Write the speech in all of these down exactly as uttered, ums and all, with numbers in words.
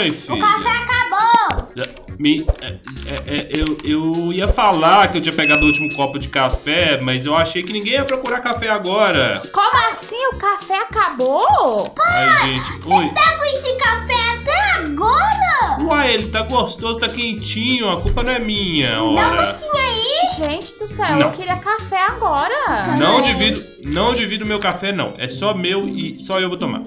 Oi, filho. O café acabou. Me, é, é, é, eu, eu ia falar que eu tinha pegado o último copo de café, mas eu achei que ninguém ia procurar café agora. Como assim? O café acabou? Ai, gente. Oi. Você tá com esse café até agora? Uai, ele tá gostoso, tá quentinho. A culpa não é minha. Me dá um Ora. pouquinho aí. Gente do céu, Não. eu queria café agora. Não Também. divido, não divido meu café, não. É só meu e só eu vou tomar.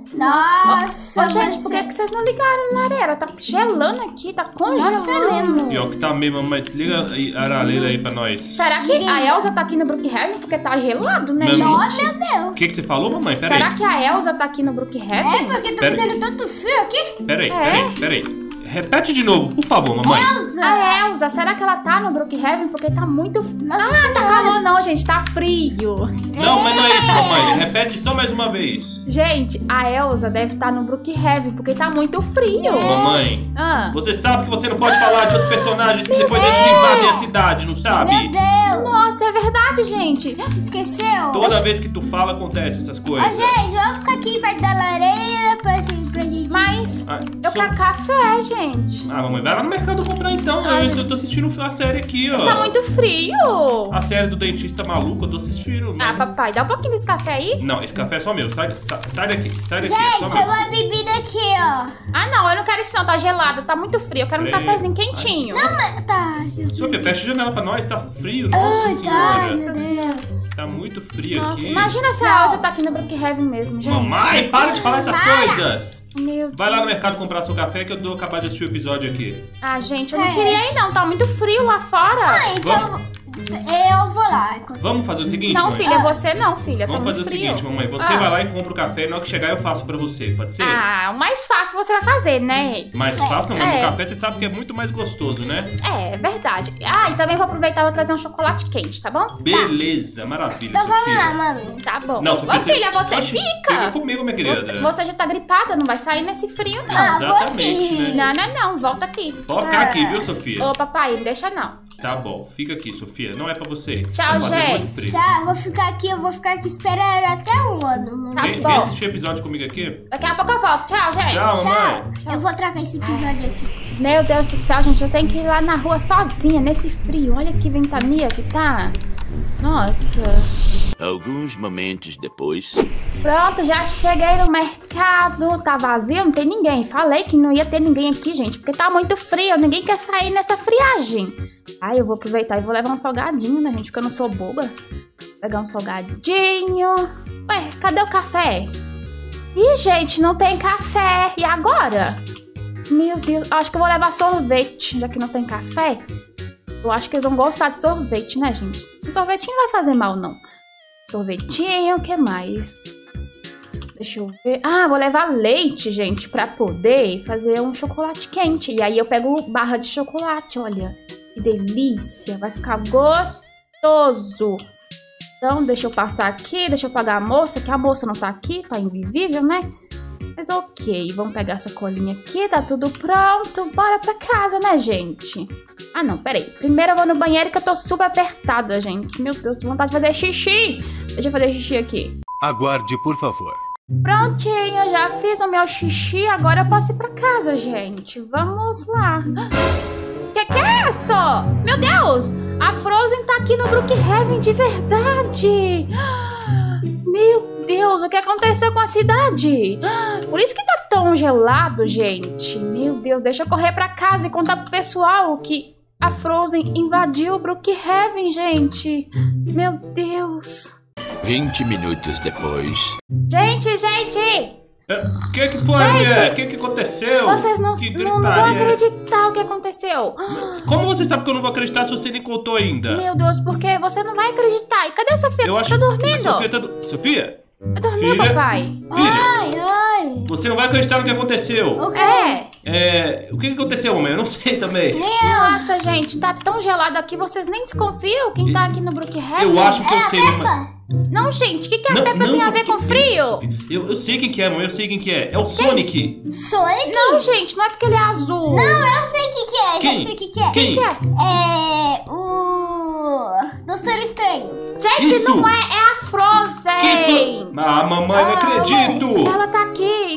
Nossa, Ô, gente, você... por que, que vocês não ligaram a lareira? Tá gelando aqui, tá congelando. Nossa, é mesmo. Pior que tá mesmo, mamãe. Liga aí, a araleira aí pra nós. Será que a Elsa tá aqui no Brookhaven porque tá gelado, né, Mas- gente? Oh, meu Deus. O que, que você falou, mamãe? Pera Será aí. que a Elsa tá aqui no Brookhaven? É porque tá Pera- fazendo tanto frio aqui. Pera aí, É? pera aí, pera aí. Repete de novo, por favor, mamãe. Elsa. A Elsa, será que ela tá no Brookhaven porque tá muito... Nossa, Ah, tá calor não, gente, tá frio. Não, mas não é isso, mamãe. Repete só mais uma vez. Gente, a Elsa deve estar no Brookhaven porque tá muito frio. Mamãe, Ah, você sabe que você não pode falar de outros personagens que depois eles invadem a cidade, não Meu sabe? Deus. nossa, é verdade, gente. Esqueceu? Toda vez que tu fala, acontece essas Ô, coisas. gente, vamos ficar aqui perto da lareira pra, assim, pra gente... Mas Ah, eu só- quero café, gente. Ah, mamãe, vai lá no mercado comprar então. Ah, eu, gente. eu tô assistindo a série aqui, ó. Tá muito frio. A série do dentista maluco, eu tô assistindo. Ah, mas- papai, dá um pouquinho desse café aí. Não, esse café é só meu. Sai, sai, sai daqui, sai daqui. é Gente, só tem meu. uma bebida aqui, ó. Ah, não, eu não quero isso não, tá gelado, tá muito frio. Eu quero um Peraí. cafezinho quentinho. Não, mas... Tá, Jesus. Sofia, fecha a janela pra nós, tá frio, nossa Ai, tá, senhora. meu Deus. Tá muito frio Nossa, aqui. imagina se a Elsa tá aqui no Brookhaven mesmo, gente. Mamãe, para de falar essas coisas. Meu Deus. Vai lá no mercado comprar seu café que eu tô acabado de assistir o episódio aqui. Ah, gente, eu não É. queria ir não, tá muito frio lá fora. Ah, então... Eu vou lá. Vamos fazer o seguinte, Não, mãe? filha, você não, filha, tá Vamos muito fazer o frio. seguinte, mamãe. Você Ah. vai lá e compra o café e na hora que chegar eu faço pra você, pode ser? Ah, o mais fácil você vai fazer, né? Mais fácil, não, mas É. o café você sabe que é muito mais gostoso, né? É, é verdade. Ah, e também vou aproveitar e vou trazer um chocolate quente, tá bom? Beleza, maravilha, Então vamos Sofia. lá, mami. Tá bom. Não, Sofia, Ô, filha, você Oxi, fica. Fica comigo, minha querida. Você, você já tá gripada, não vai sair nesse frio, não. Ah, vou Exatamente, sim. né? Não, não, não, volta aqui. Pode ficar aqui, viu, Sofia? Ô, papai, não deixa não. Tá bom, fica aqui, Sofia. Não é pra você. Tchau, Tá fazendo gente. muito frio. Tá, eu vou ficar aqui, eu vou ficar aqui esperando até um ano, mano. Tá Vem, bom. vem assistir episódio comigo aqui. Daqui a pouco eu volto. Tchau, gente. Tchau, mamãe. Eu vou trocar esse episódio aqui. Meu Deus do céu, gente, eu tenho que ir lá na rua sozinha, nesse frio. Olha que ventania que tá. Nossa. Alguns momentos depois. Pronto, já cheguei no mercado. Tá vazio, não tem ninguém. Falei que não ia ter ninguém aqui, gente, porque tá muito frio. Ninguém quer sair nessa friagem. Ai, eu vou aproveitar e vou levar um salgadinho, né, gente? Porque eu não sou boba. Vou pegar um salgadinho. Ué, cadê o café? Ih, gente, não tem café. E agora? Meu Deus, acho que eu vou levar sorvete, já que não tem café. Eu acho que eles vão gostar de sorvete, né, gente? Sorvetinho não vai fazer mal, não. Sorvetinho, o que mais? Deixa eu ver. Ah, vou levar leite, gente, pra poder fazer um chocolate quente. E aí eu pego barra de chocolate, olha. Que delícia, vai ficar gostoso. Então, deixa eu passar aqui, deixa eu pagar a moça, que a moça não tá aqui, tá invisível, né? Mas ok, vamos pegar essa colinha aqui, tá tudo pronto. Bora pra casa, né, gente? Ah, não, peraí. Primeiro eu vou no banheiro que eu tô super apertada, gente. Meu Deus, tô com vontade de fazer xixi. Deixa eu fazer xixi aqui. Aguarde, por favor. Prontinho, já fiz o meu xixi, agora eu posso ir pra casa, gente. Vamos lá. Que que é isso? Meu Deus, a Frozen tá aqui no Brookhaven de verdade. Meu Deus, o que aconteceu com a cidade? Por isso que tá tão gelado, gente. Meu Deus, deixa eu correr pra casa e contar pro pessoal que a Frozen invadiu o Brookhaven, gente. Meu Deus. vinte minutos depois. Gente, gente! O que que foi, Gente, mulher? O que que aconteceu? Vocês não, Que não, não vão gritaria é essa? acreditar o que aconteceu. Como você sabe que eu não vou acreditar se você nem contou ainda? Meu Deus, porque você não vai acreditar. E cadê a Sofia? Eu acho Tá que dormindo? a Sofia tá... do- Sofia? Eu dormi, Filha? papai. Filha, Ai, ai. você não vai acreditar no que aconteceu. O quê? É. É... O que que aconteceu, mamãe? Eu não sei também. Nossa, gente, tá tão gelado aqui, vocês nem desconfiam quem tá aqui no Brookhaven? Eu acho que eu É a sei, mamãe. Peppa. Não, gente, o que, que a Peppa tem a ver com frio? Eu, eu sei quem que é, mamãe. Eu sei quem que é. É o Sonic. Sonic? Não, gente, não é porque ele é azul. Não, eu sei o que que é. Quem? Já sei o que que é. Quem? que é? É o... Doutor Estranho. Gente, Isso. não é, é a Frozen. Quem foi? Ah, mamãe, não Ah, acredito. Ela tá aqui.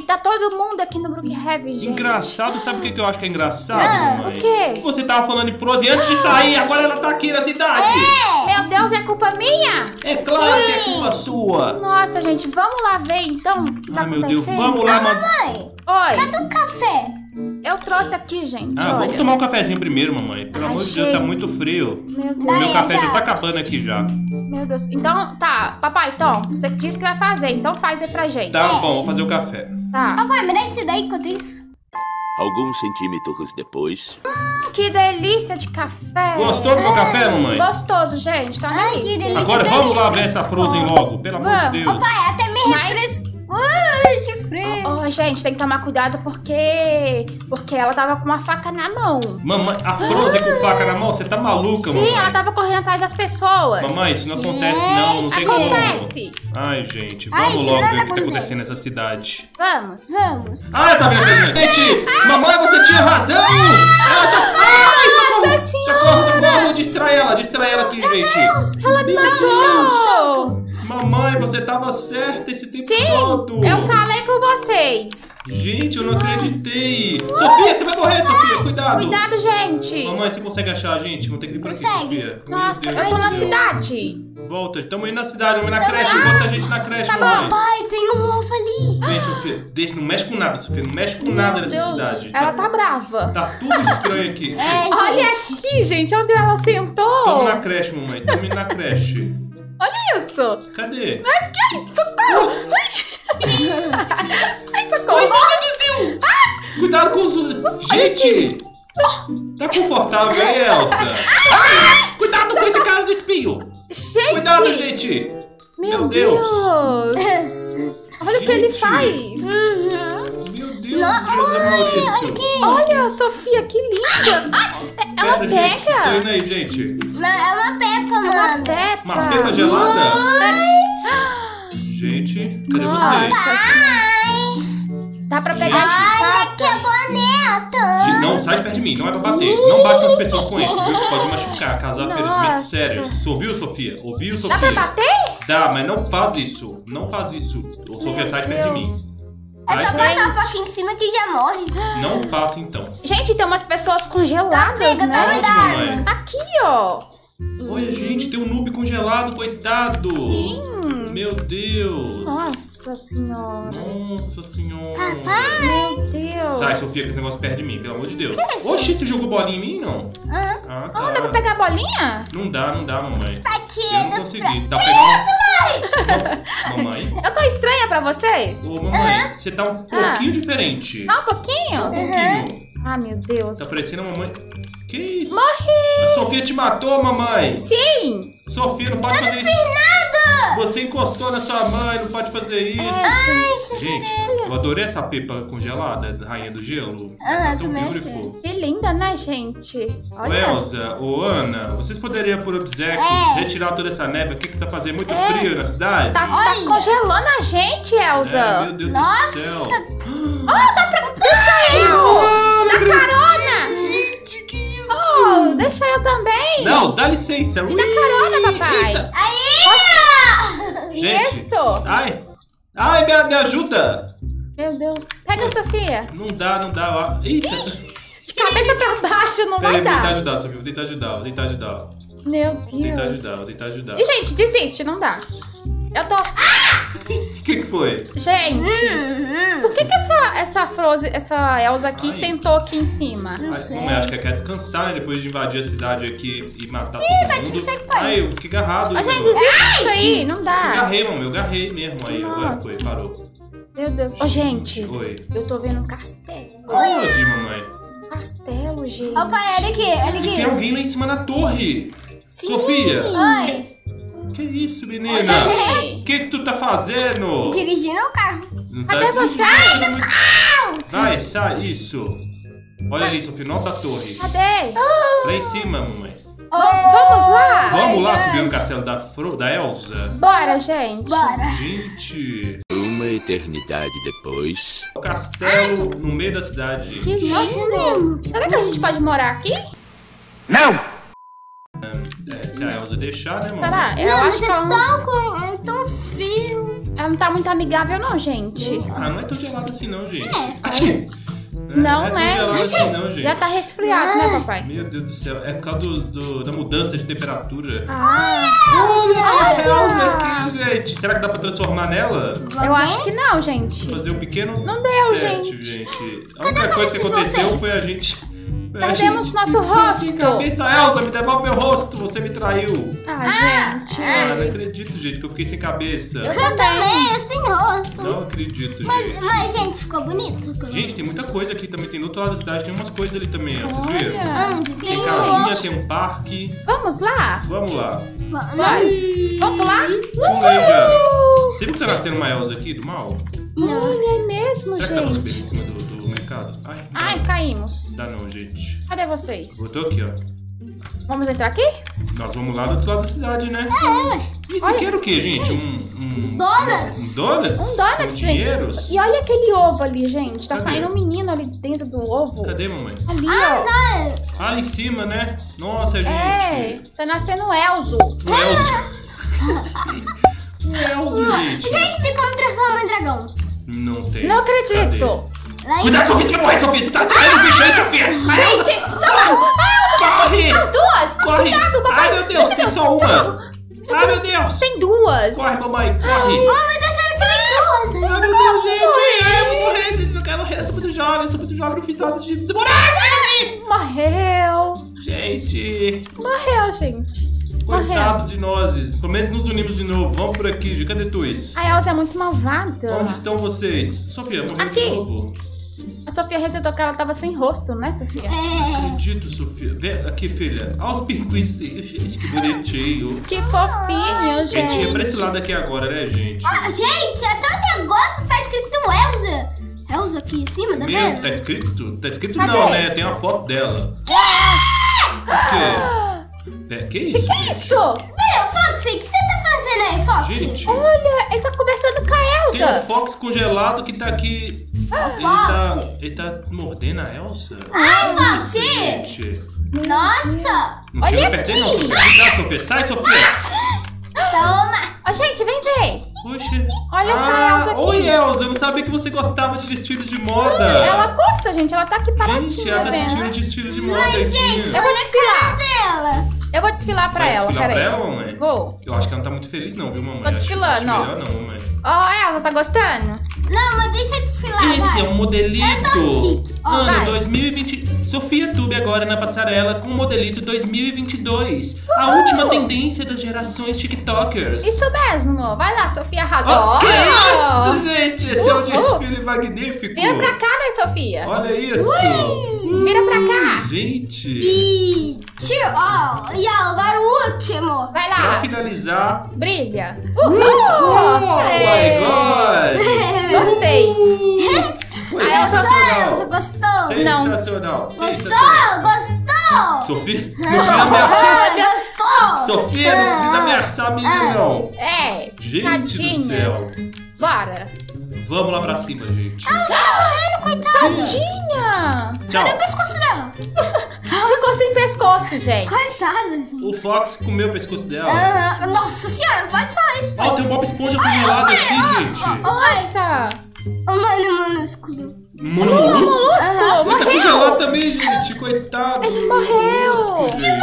tá todo mundo aqui no Brookhaven, gente. Engraçado, sabe o que que eu acho que é engraçado, Ah, mamãe? o quê? Você tava falando de Frozen antes de sair, agora ela tá aqui na cidade. Meu Deus, é culpa minha? É claro que é culpa sua. Nossa, gente, vamos lá ver então o que tá Ai, meu Deus, acontecendo. vamos lá, mamãe. Mãe, Oi, cadê o café? eu trouxe aqui, gente, Ah, olha. vamos tomar um cafezinho primeiro, mamãe. Pelo Ai, amor de Deus, tá gente. muito frio. Meu O Deus, meu café já tá exato. acabando aqui já. meu Deus. Então, tá, papai, Tom, você que disse que vai fazer, então faz aí pra gente. Tá bom, vou fazer o café. Tá. Papai, me dá esse daí enquanto isso. Alguns centímetros depois. Que delícia de café. Gostou do meu café, mamãe? Gostoso, gente, tá Ai, que delícia. delícia. Agora Esse vamos daí lá ver essa refrescou. Frozen logo, pelo amor de Vamos. Deus. Pai, até me Mas- refrescou. Ui, que frio. Oh, gente, tem que tomar cuidado porque porque ela tava com uma faca na mão. Mamãe, a Frozen com faca na mão, você tá maluca, Sim, mamãe? ela tava correndo atrás das pessoas. Mamãe, isso não acontece não, não tem como. Acontece. Ai, gente, Ai, vamos isso logo nada ver o que tá acontece. acontecendo nessa cidade. Vamos. Vamos. Ah, tá vendo? Gente, mamãe, você tinha razão! Ela tá... Ai, socorro! Nossa senhora! Socorro, socorro! Distrai ela, distrai ela aqui, gente! Ela me matou! Mamãe, você tava certa esse tempo Sim, todo! eu falei com vocês. Gente, eu não acreditei! Sofia, você vai morrer, Sofia! Cuidado! Cuidado, gente. Mamãe, você consegue achar a gente? Vamos ter que ir por aqui, Consegue. Sofia. Meu Nossa, Deus eu tô do na céu. cidade. Volta, estamos indo na cidade, vamos ir na creche, bota a gente na creche, Tá mamãe. Pai, tem um ovo ali. Vem, Sofia, deixa, não mexe com nada, Sofia, não mexe com nada Meu nessa Deus, cidade. ela tá brava. Tá tudo estranho aqui. É, Olha gente. aqui, gente, onde ela sentou. Tamo na creche, mamãe, tamo indo na creche. Olha isso. Cadê? Socorro. Ai, socorro. Cuidado com os... Gente! Tá confortável aí, Elsa? Cuidado com esse cara do espinho! Gente. Cuidado, gente! Meu, Meu Deus. Deus. Olha o que ele Gente. faz. Uhum. Meu Deus, José Maurício! Olha, Sofia, que linda. Ah, ela Pera, gente, tô pega. indo aí, gente. Mas é uma pepa, Ela mano. pega. Uma pepa gelada? Gente, cadê vocês? Nossa, Ai, dá pra pegar esse ai, papo. que bonito. Gente, não sai perto de mim, não é pra bater. Não bate nas pessoas com isso, viu? Pode machucar, causar Nossa. ferimentos sérios. Ouviu, Sofia? Ouviu, Dá pra Sofia? bater? Dá, mas não faz isso. Não faz isso. Ô, Sofia, sai perto de mim. Deus. É só Sai passar a Gente. faca em cima que já morre. Não faça então. Gente, tem umas pessoas congeladas, Pega, né? tá me mamãe. dando. Aqui, ó. Olha, gente, tem um noob congelado, coitado. Sim. Meu Deus. Nossa senhora. Nossa senhora. Meu Deus. Sai, Sofia, que esse negócio perto de mim, pelo amor de Deus. Que isso? Oxi, você jogou bolinha em mim, não? Aham. Ah, Ah, dá pra tá. pegar a bolinha? Não dá, não dá, mamãe. Tá aqui. Eu não consegui. Dá pra pegar uma... Mamãe? Eu tô estranha pra vocês? Ô, mamãe, você tá um pouquinho diferente. Dá um pouquinho? Um pouquinho. Ah, meu Deus. Tá parecendo a mamãe. Que isso? Morri! A Sofia te matou, mamãe. Sim! Sofia, não pode fazer isso. Nada. Você encostou na sua mãe, não pode fazer isso. É, gente. Gente, eu adorei essa pepa congelada, da Rainha do Gelo. Aham, Tá tu tão mexe. beautiful. Que linda, né, gente? Ô, Olha. Elza, ô Ana, vocês poderiam, por obséquio, É. retirar toda essa neve aqui que tá fazendo muito É. frio na cidade? Tá, tá Olha. congelando a gente, Elza. É, meu Deus Nossa. do céu. Deixa eu! Ah, Dá meu Deus. carona! Gente, que isso? Oh, deixa eu também! Não, dá licença. Me dá carona, papai! Eita. Aí. Gente. Isso! Ai, ai, me, me ajuda. Meu Deus. Pega, Sofia. Não dá, não dá. ó. Eita. De cabeça pra baixo não Peraí, vai vou tentar dar. ajudar, Sofia. Vou tentar ajudar, vou tentar ajudar. Meu Vou tentar Deus. ajudar, vou tentar ajudar. E, gente, desiste, não dá. Eu tô... O que que foi? Gente, Hum, por que que essa, essa Frozen, essa Elsa aqui Ai. sentou aqui em cima? Não Ai, sei. mamãe, acho que ela quer descansar, né? Depois de invadir a cidade aqui e matar todo vai mundo. te secar. Ai, eu fiquei agarrado. Ó, aí, gente, agora. desiste disso aí, não Eu dá. agarrei, mamãe, eu agarrei mesmo aí. Agora Nossa. foi, parou. Meu Deus. Ô, gente, Oi. eu tô vendo um castelo. Onde, mamãe? Um castelo, gente. Ó, pai, olha aqui, olha E tem aqui. alguém lá em cima na torre. Sim. Sofia. Oi. Que isso, menina? Ei, O que que tu tá fazendo? Dirigindo o carro. Não Cadê você? dirigindo. Vai, sai, isso. Olha ali, Sofia, nota a torre. Cadê? Lá em cima, mamãe. Vamos lá? Vamos lá Deus. subir no castelo da, Fro, da Elsa? Bora, gente. Bora. Gente, Uma eternidade depois. o castelo no meio da cidade. Que lindo. Será que a gente pode morar aqui? É, se a Elsa deixar, né, mamãe? Será? Eu Não, mas acho é que ela não... tão, co- é tão frio. É, Ela não tá muito amigável, não, gente. Ah, não é tão gelado assim não, gente. É. Assim. Não, é, né? Não é tão gelado assim não, gente. Já tá resfriado, né, papai? Meu Deus do céu, é por causa do, do- da mudança de temperatura. Ah, Olha a Elsa aqui, gente. Será que dá pra transformar nela? eu acho que não, gente. Fazer um pequeno Não deu, teste, gente. A única coisa que como se aconteceu vocês? foi a gente... foi a Perdemos gente- nosso Assim, rosto. cabeça, Elsa, me devolve meu rosto, você me traiu. Ah, gente. Ah, não acredito, gente, que eu fiquei sem cabeça. Eu Eu também, eu sem rosto. Não acredito, Mas, gente. mas, gente, ficou bonito. Gente, tem muita coisa aqui também. Tem do outro lado da cidade, tem umas coisas ali também, ó. Vocês viram? Olha. Hum, Tem sim, casinha, rosto. tem um parque. Vamos lá? Vamos lá. Vai. Vamos pular? Chuleta. Você viu que tá nascendo uma Elsa aqui do mal? Não. Olha, é mesmo, Será que dá pra subir gente. em cima do, do mercado? Ai, não. Ai, caímos. Dá não, gente. Cadê vocês? Eu tô aqui, ó. Vamos entrar aqui? Nós vamos lá do outro lado da cidade, né? É, Isso Olha. aqui era o quê, gente? Um... um Donuts. Um donuts? Um donut, Com gente. dinheiros? E olha aquele ovo ali, gente. Tá Cadê? saindo um menino ali dentro do ovo. Cadê, mamãe? Ali, Ah, ó. tá. Ah, ali em cima, né? Nossa, gente. É, tá nascendo Elzo. Um Elsa. Um Elsa, gente. Gente, tem como transformar em dragão. Não tem. Não acredito. Lá em Cuidado, Sofia, você vai morrer, Sofia. Você tá traindo o bicho aí, Sofia. Gente, socorro! Corre! As duas! Corre! Cuidado, papai! Ai, meu Deus, tem só uma. socorro. Ai, meu Deus. Tem duas! Corre, mamãe, corre! Oh, mas tá achando que tem duas. Ai, meu Deus, gente! Ai, eu vou morrer, gente, eu quero morrer, eu sou muito jovem, eu sou muito jovem, não fiz nada de demorar! Morreu! Gente, Morreu, gente! coitado Morreu! de nós, pelo menos nos unimos de novo, vamos por aqui, gente, cadê Tuis? A Elsa é muito malvada. Onde estão vocês? Sofia, morreu Aqui. de novo. A Sofia ressaltou que ela tava sem rosto, né, Sofia? É. Acredito, Sofia. Vem aqui, filha, olha os pircuizinhos, gente, que bonitinho. Que fofinho, Gente, é gente. pra esse lado aqui agora, né, gente? Ah, gente, até o negócio tá escrito Elsa. Elsa aqui em cima, tá Meu, vendo? tá escrito? Tá escrito Cadê? não, né? Tem uma foto dela. O quê? É, que isso? Que gente? isso? Meu, Foxy, o que você tá fazendo aí, Foxy? Gente, Olha, ele tá conversando com a tem um Elsa. Fox congelado que tá aqui. Ele tá, Foxy. ele tá mordendo a Elsa? Ai, Foxy. Gente, Nossa. não Olha chega perto dele, não. aqui. Cuidado, Sofia. Sai, Sofia. Toma. Ó, gente, vem ver. Poxa. Olha essa ah, Elsa aqui. Oi, Elsa. Eu não sabia que você gostava de desfiles de moda. Ela gosta, gente. Ela tá aqui Gente, paradinha, ela tá vendo? assistindo desfile de moda Mas, aqui. gente, Eu vou desfilar. Dela. Eu vou desfilar pra Vai ela, desfilar peraí. pra ela, mamãe? Vou. Eu acho que ela não tá muito feliz não, viu, mamãe? Tô Acho que- desfilando, acho ó. melhor não, mamãe. Ó, Elsa, tá gostando? Não, mas deixa eu desfilar, Esse vai. é um modelito. É tão chique. Ó, Ano vai. dois mil e vinte. Sofia Tube agora na passarela com o modelito dois mil e vinte e dois. A última tendência das gerações TikTokers. Isso mesmo. Vai lá, Sofia Oh, Radó. que isso, gente? Esse é um Uhul. desfile magnífico. Vira pra cá, né, Sofia? Olha isso. Vira pra cá. Gente. E... Tio, ó. E agora o último. Vai Pra lá. finalizar. Brilha. Uhul. Oh Aê. my god. Gostei. Foi A Elsa Gostou, Elsa? sensacional. Gostou? Não. Sensacional. Gostou? Sensacional. Gostou? Sofia, não precisa ameaçar. Ah, gostou? Sofia, não precisa ameaçar a menina, não. É. Gente do Tadinha. céu. Bora. Vamos lá pra cima, gente. Ela tá morrendo, coitada. Tadinha. Cadê o Tchau. pescoço dela? Ficou sem pescoço, gente. Coitada, gente. O Fox comeu o pescoço dela. Aham. Nossa senhora, pode falar isso. Ó, tem um Bob Esponja congelado aqui, gente. Nossa. Ô, mano, minúsculo. Mano, molusco. Molusco, Ele tá morreu. congelado também, gente. Coitado. Ele morreu. Molusco, gente.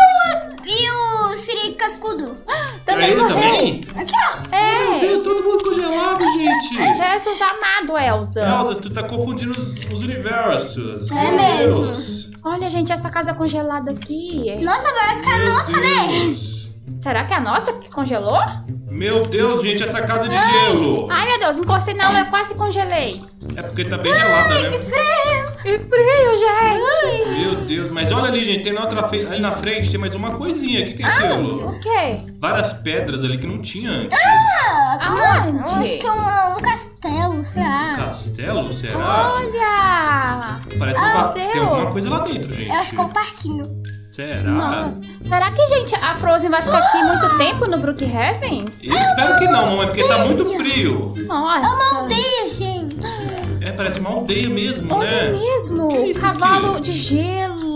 E o Siri Cascudo? Também Ele morreu. também? Aqui, ó. É. Meu, todo mundo congelado, gente. Jesus amado, Elsa. Elsa, tu tá confundindo os, os universos. É Meu mesmo. Deus. Olha, gente, essa casa congelada aqui. Nossa, parece que é a Meu nossa, né? Deus. Será que é a nossa que congelou? Meu Deus, gente, essa casa de gelo. Ai, meu Deus, encostei não, eu quase congelei. É porque tá bem gelada, Que né? frio. Que frio, gente. Meu Deus, mas olha ali, gente, tem na outra fe... ali na frente tem mais uma coisinha. O que, que é aquilo? O quê? Várias pedras ali que não tinha antes. Aonde? Acho que é um, um castelo, sei lá. Castelo, será? Olha. Parece que Ah, va- tem Deus. alguma coisa lá dentro, gente. Eu acho que é um parquinho. Será? Nossa. Será que, gente, a Frozen vai ficar aqui muito tempo no Brookhaven? Eu espero que não, mamãe, porque tá muito frio. Nossa. Aldeia, gente. É, parece uma aldeia mesmo, Olha né? mesmo. Que isso Cavalo aqui? de gelo.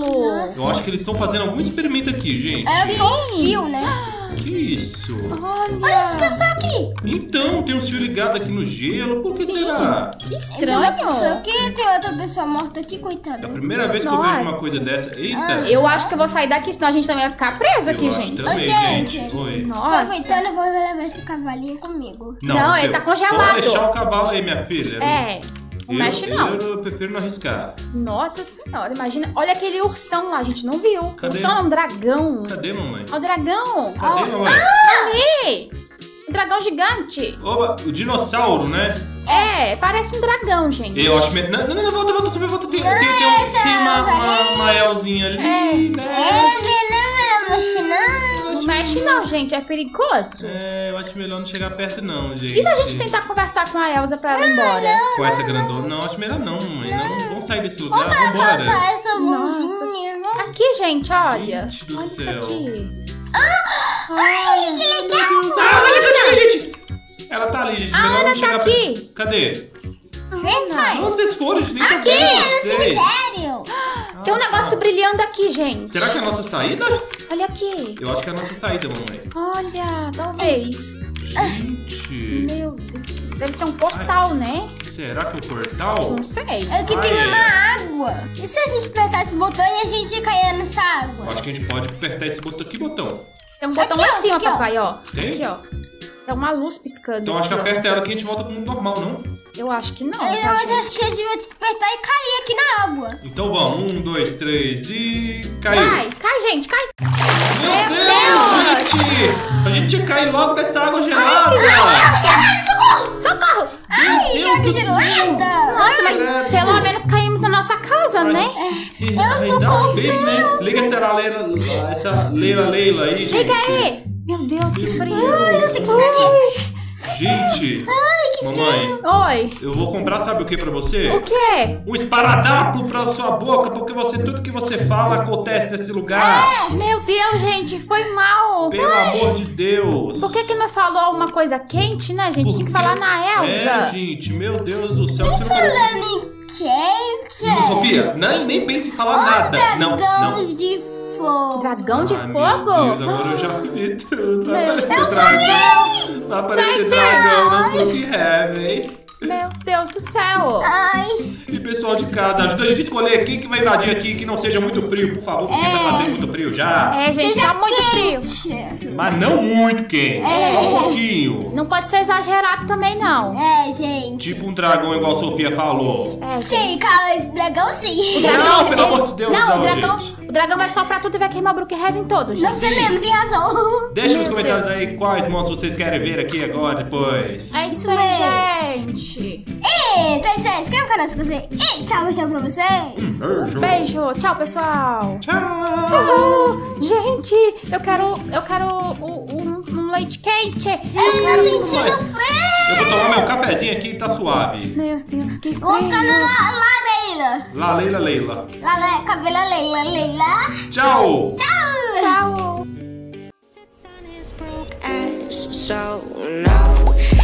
círculo. Eu acho que eles estão fazendo algum experimento aqui, gente. É com um fio, né? Que isso? Olha esse Olha. pessoal aqui. Então, tem um fio ligado aqui no gelo. Por que Sim. será? Que Tem uma estranho. pessoa aqui, tem outra pessoa morta aqui, É a coitada. primeira vez que eu vejo uma Nossa. coisa dessa. Eita! Eu acho que eu vou sair daqui, senão a gente também vai ficar preso aqui, Eu acho gente. também, Ô, gente. gente. Oi. Nossa. Aproveitando, eu vou levar esse cavalinho comigo. Não, ele eu- tá congelado. Pode deixar o cavalo aí, minha filha. É, não Eu- mexe não. Eu, eu prefiro não arriscar. Nossa senhora, imagina. Olha aquele ursão lá, a gente não viu. Cadê? Ursão é um dragão. Cadê, mamãe? Olha o dragão. Cadê, mamãe? Ali! Um dragão gigante. Opa, o dinossauro, né? É, parece um dragão, gente. Eu acho que... Não, não, não, volta, volta, subir, volta. Tem, tem, tem, um- tem uma, uma, uma elzinha ali, É. né? Ele não mexe, não. Não mexe não, gente, é perigoso. É, eu acho melhor não chegar perto não, gente. E se a gente tentar conversar com a Elsa pra ela ir embora? Com essa grandona? Não, acho melhor não, mamãe. Não, vamos sair desse lugar, Vamos vambora. botar essa Nossa. mãozinha. Aqui, gente, olha. Gente do Olha isso céu. aqui. Ai, que legal. Ah, olha, cadê, cadê, gente? Ela tá ali, gente. A melhor Ana não tá chegar aqui. perto. Cadê? Vem, pai. Onde vocês foram, gente? Nem tô Aqui, vendo no vocês. cemitério. Tem um negócio brilhando aqui, gente. Será que é a nossa saída? Olha aqui. Eu acho que é a nossa saída, mamãe. Olha, talvez. Gente, Meu Deus. Deve ser um portal, né? será que é o portal? Não sei. Aqui Ah, tem é. uma água. E se a gente apertar esse botão e a gente cair nessa Eu água? acho que a gente pode apertar esse botão. Que botão? Tem um botão Aqui, lá ó, em cima, aqui, ó. papai, ó. Tem? Aqui, ó. Tem uma luz piscando. Então acho que aqui, ó. aperta ela que a gente volta pro mundo normal, não? Eu acho que não. É, tá, mas gente? acho que a gente vai ter que apertar e cair aqui na água. Então vamos. Um, dois, três e... Caiu. Cai, cai, gente, cai. Meu Meu Deus, gente! A gente tinha que cair logo dessa água gelada! Socorro! Socorro! Ai, Deus que do gelada! Nossa, mas Credo. pelo menos caímos na nossa casa, né? Eu tô com frio, né? Liga essa leila, essa leila leila aí, gente. Liga aí. Meu Deus, que frio. Ai, eu tenho que ficar aqui. Gente, mamãe, Oi. eu vou comprar, sabe o que pra você? O quê? Um esparadrapo pra sua boca, porque você, tudo que você fala acontece nesse lugar. Meu Deus, gente, foi mal. Pelo amor de Deus. Por que que não falou uma coisa quente, né, gente? Tinha que falar na É, Elsa. gente, meu Deus do céu. Você não Falando em quente. Sofia, nem, nem pense em falar nada. Não, Dragão não. de fogo. Dragão de Ai, fogo? Meu Deus, agora eu já vi tudo. Vai Meu aparecer Deus. dragão. Vai aparecer Gente. dragão na Book Heaven. Meu Deus do céu. Ai, E pessoal de casa, ajuda a gente a escolher quem que vai invadir aqui que não seja muito frio, por favor, porque tá fazendo muito frio já. É, gente, seja tá muito frio. quente. Mas não muito quente, só um pouquinho. Não pode ser exagerado também, não. É, gente. Tipo um dragão, igual a Sofia falou. É, gente. Sim, calma, esse dragão sim. Não, pelo amor de Deus, não, não, o dragão, gente. o dragão vai soprar tudo e vai queimar o Brookhaven todo, gente. Você mesmo tem razão. Deixa nos Meu comentários Deus. aí quais monstros vocês querem ver aqui agora, depois. É isso Isso aí, gente. Eita, gente, se inscreve no canal se você. E tchau, tchau pra vocês. Beijo. Beijo. Tchau, pessoal. Tchau. Tchau. Gente, eu quero, eu quero o- um, um leite quente. Eu tô sentindo Vai. frio. Eu vou tomar meu cafezinho aqui e tá suave. Meu Deus, que Vou ficar frio. na lareira. Lá, Leila, Leila. Lá, cabelo Leila, Leila. Tchau. Tchau. Tchau. Sits on his broke ass, so no.